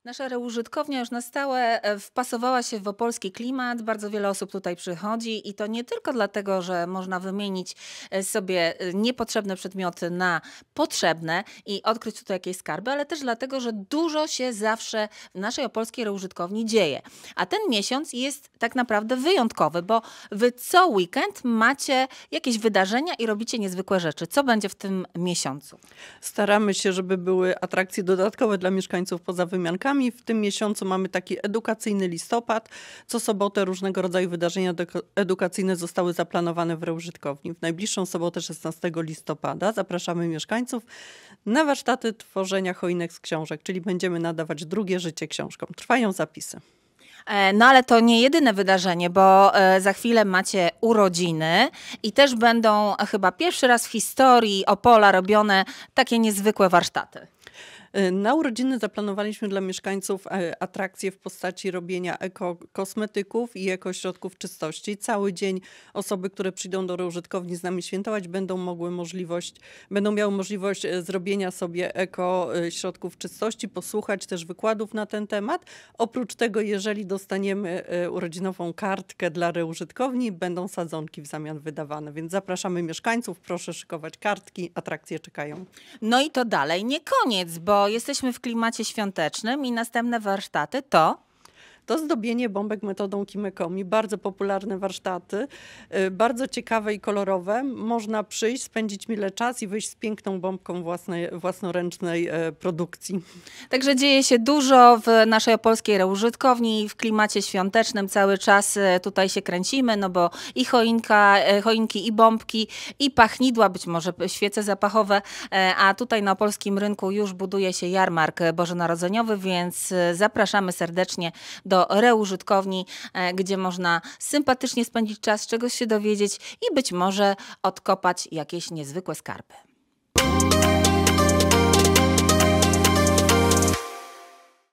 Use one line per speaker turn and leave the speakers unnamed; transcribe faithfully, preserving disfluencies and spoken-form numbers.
Nasza reużytkownia już na stałe e, wpasowała się w opolski klimat. Bardzo wiele osób tutaj przychodzi i to nie tylko dlatego, że można wymienić e, sobie e, niepotrzebne przedmioty na potrzebne i odkryć tutaj jakieś skarby, ale też dlatego, że dużo się zawsze w naszej opolskiej reużytkowni dzieje. A ten miesiąc jest tak naprawdę wyjątkowy, bo wy co weekend macie jakieś wydarzenia i robicie niezwykłe rzeczy. Co będzie w tym miesiącu?
Staramy się, żeby były atrakcje dodatkowe dla mieszkańców poza wymiankami. W tym miesiącu mamy taki edukacyjny listopad. Co sobotę różnego rodzaju wydarzenia edukacyjne zostały zaplanowane w reużytkowni. W najbliższą sobotę szesnastego listopada zapraszamy mieszkańców na warsztaty tworzenia choinek z książek, czyli będziemy nadawać drugie życie książkom. Trwają zapisy.
E, No ale to nie jedyne wydarzenie, bo e, za chwilę macie urodziny i też będą e, chyba pierwszy raz w historii Opola robione takie niezwykłe warsztaty.
Na urodziny zaplanowaliśmy dla mieszkańców atrakcje w postaci robienia ekokosmetyków i ekośrodków czystości. Cały dzień osoby, które przyjdą do reużytkowni z nami świętować, będą mogły możliwość, będą miały możliwość zrobienia sobie ekośrodków czystości, posłuchać też wykładów na ten temat. Oprócz tego, jeżeli dostaniemy urodzinową kartkę dla reużytkowni, będą sadzonki w zamian wydawane. Więc zapraszamy mieszkańców, proszę szykować kartki, atrakcje czekają.
No i to dalej nie koniec, bo jesteśmy w klimacie świątecznym i następne warsztaty to...
To zdobienie bombek metodą Kimekomi. Bardzo popularne warsztaty, bardzo ciekawe i kolorowe. Można przyjść, spędzić mile czas i wyjść z piękną bombką własnej, własnoręcznej produkcji.
Także dzieje się dużo w naszej opolskiej reużytkowni. W klimacie świątecznym cały czas tutaj się kręcimy, no bo i choinka, choinki, i bombki, i pachnidła, być może świece zapachowe, a tutaj na opolskim rynku już buduje się jarmark bożonarodzeniowy, więc zapraszamy serdecznie do do reużytkowni, gdzie można sympatycznie spędzić czas, czegoś się dowiedzieć i być może odkopać jakieś niezwykłe skarby.